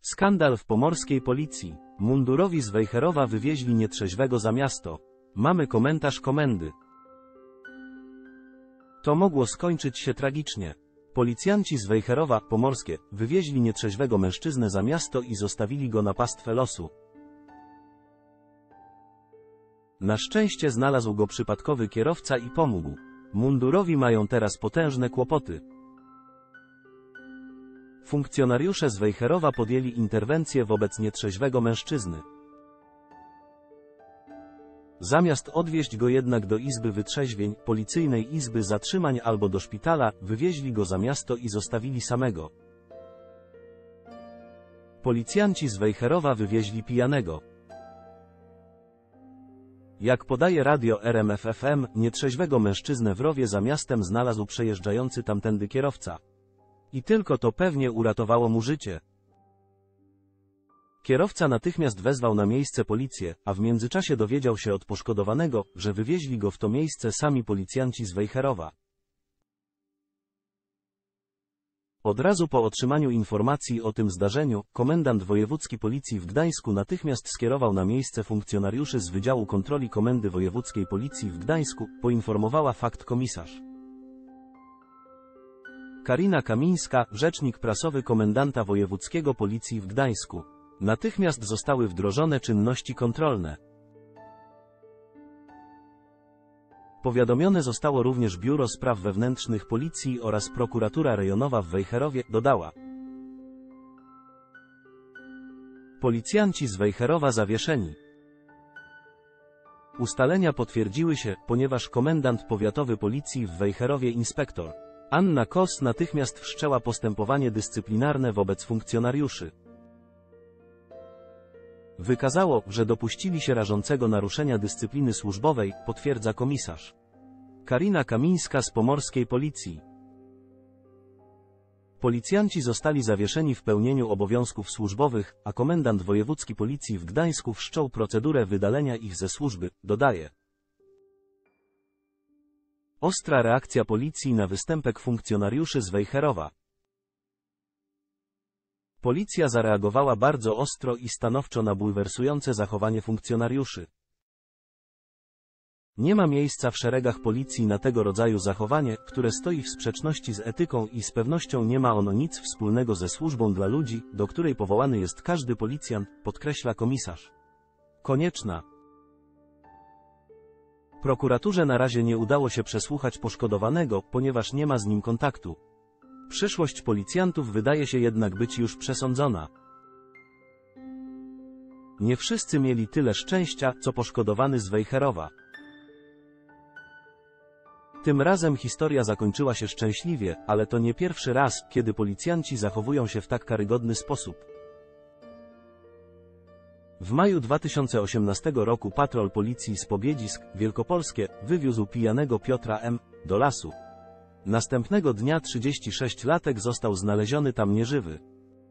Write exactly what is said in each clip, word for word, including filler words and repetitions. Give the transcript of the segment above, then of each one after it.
Skandal w pomorskiej policji. Mundurowi z Wejherowa wywieźli nietrzeźwego za miasto. Mamy komentarz komendy. To mogło skończyć się tragicznie. Policjanci z Wejherowa, pomorskie, wywieźli nietrzeźwego mężczyznę za miasto i zostawili go na pastwę losu. Na szczęście znalazł go przypadkowy kierowca i pomógł. Mundurowi mają teraz potężne kłopoty. Funkcjonariusze z Wejherowa podjęli interwencję wobec nietrzeźwego mężczyzny. Zamiast odwieźć go jednak do izby wytrzeźwień, policyjnej izby zatrzymań albo do szpitala, wywieźli go za miasto i zostawili samego. Policjanci z Wejherowa wywieźli pijanego. Jak podaje radio R M F F M, nietrzeźwego mężczyznę w rowie za miastem znalazł przejeżdżający tamtędy kierowca. I tylko to pewnie uratowało mu życie. Kierowca natychmiast wezwał na miejsce policję, a w międzyczasie dowiedział się od poszkodowanego, że wywieźli go w to miejsce sami policjanci z Wejherowa. Od razu po otrzymaniu informacji o tym zdarzeniu, komendant wojewódzki policji w Gdańsku natychmiast skierował na miejsce funkcjonariuszy z Wydziału Kontroli Komendy Wojewódzkiej Policji w Gdańsku, poinformowała fakt komisarz Karina Kamińska, rzecznik prasowy komendanta wojewódzkiego Policji w Gdańsku. Natychmiast zostały wdrożone czynności kontrolne. Powiadomione zostało również Biuro Spraw Wewnętrznych Policji oraz Prokuratura Rejonowa w Wejherowie, dodała. Policjanci z Wejherowa zawieszeni. Ustalenia potwierdziły się, ponieważ komendant powiatowy policji w Wejherowie inspektor Anna Kos natychmiast wszczęła postępowanie dyscyplinarne wobec funkcjonariuszy. Wykazało, że dopuścili się rażącego naruszenia dyscypliny służbowej, potwierdza komisarz Karina Kamińska z pomorskiej policji. Policjanci zostali zawieszeni w pełnieniu obowiązków służbowych, a komendant wojewódzki policji w Gdańsku wszczął procedurę wydalenia ich ze służby, dodaje. Ostra reakcja policji na występek funkcjonariuszy z Wejherowa. Policja zareagowała bardzo ostro i stanowczo na bulwersujące zachowanie funkcjonariuszy. Nie ma miejsca w szeregach policji na tego rodzaju zachowanie, które stoi w sprzeczności z etyką i z pewnością nie ma ono nic wspólnego ze służbą dla ludzi, do której powołany jest każdy policjant, podkreśla komisarz Konieczna. Prokuraturze na razie nie udało się przesłuchać poszkodowanego, ponieważ nie ma z nim kontaktu. Przyszłość policjantów wydaje się jednak być już przesądzona. Nie wszyscy mieli tyle szczęścia, co poszkodowany z Wejherowa. Tym razem historia zakończyła się szczęśliwie, ale to nie pierwszy raz, kiedy policjanci zachowują się w tak karygodny sposób. W maju dwa tysiące osiemnastego roku patrol policji z Pobiedzisk, Wielkopolskie, wywiózł pijanego Piotra M. do lasu. Następnego dnia trzydziestosześciolatek został znaleziony tam nieżywy.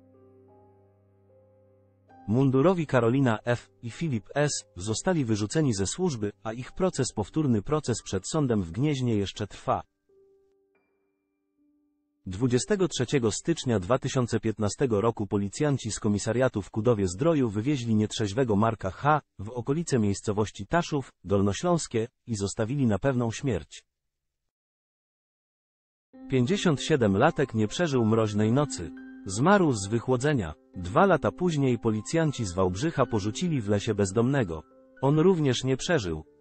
Mundurowi Karolina F. i Filip S. zostali wyrzuceni ze służby, a ich proces powtórny proces przed sądem w Gnieźnie jeszcze trwa. dwudziestego trzeciego stycznia dwa tysiące piętnastego roku policjanci z komisariatu w Kudowie-Zdroju wywieźli nietrzeźwego Marka H. w okolice miejscowości Taszów, Dolnośląskie, i zostawili na pewną śmierć. pięćdziesięciosiemlatek nie przeżył mroźnej nocy. Zmarł z wychłodzenia. Dwa lata później policjanci z Wałbrzycha porzucili w lesie bezdomnego. On również nie przeżył.